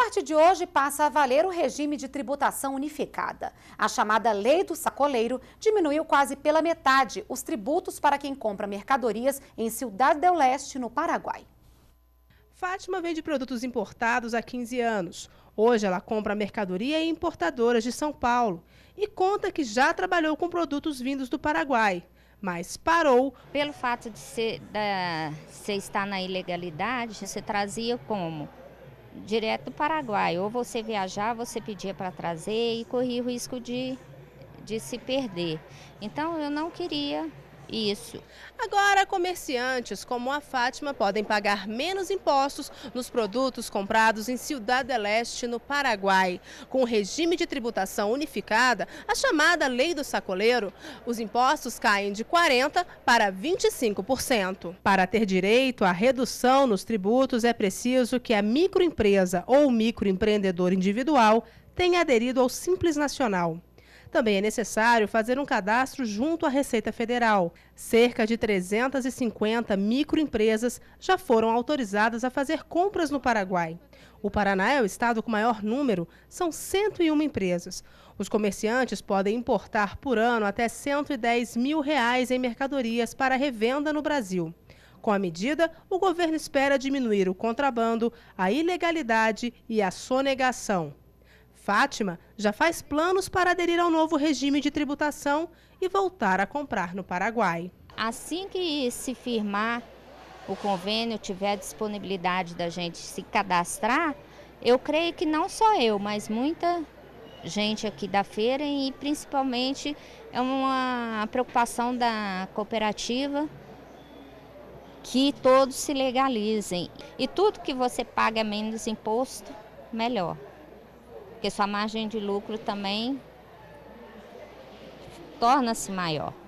partir de hoje passa a valer o regime de tributação unificada. A chamada Lei do Sacoleiro diminuiu quase pela metade os tributos para quem compra mercadorias em Ciudad del Este, no Paraguai. Fátima vende produtos importados há 15 anos. Hoje ela compra mercadoria em importadoras de São Paulo e conta que já trabalhou com produtos vindos do Paraguai, mas parou. Pelo fato de você estar na ilegalidade, você trazia como? Direto do Paraguai. Ou você viajava, você pedia para trazer e corria o risco de se perder. Então eu não queria isso. Agora, comerciantes como a Fátima podem pagar menos impostos nos produtos comprados em Ciudad del Este, no Paraguai. Com o regime de tributação unificada, a chamada Lei do Sacoleiro, os impostos caem de 40% para 25%. Para ter direito à redução nos tributos, é preciso que a microempresa ou microempreendedor individual tenha aderido ao Simples Nacional. Também é necessário fazer um cadastro junto à Receita Federal. Cerca de 350 microempresas já foram autorizadas a fazer compras no Paraguai. O Paraná é o estado com maior número, são 101 empresas. Os comerciantes podem importar por ano até R$ 110 mil em mercadorias para revenda no Brasil. Com a medida, o governo espera diminuir o contrabando, a ilegalidade e a sonegação. Fátima já faz planos para aderir ao novo regime de tributação e voltar a comprar no Paraguai. Assim que se firmar o convênio, tiver a disponibilidade da gente se cadastrar, eu creio que não só eu, mas muita gente aqui da feira e principalmente é uma preocupação da cooperativa que todos se legalizem. E tudo que você paga menos imposto, melhor. Porque sua margem de lucro também torna-se maior.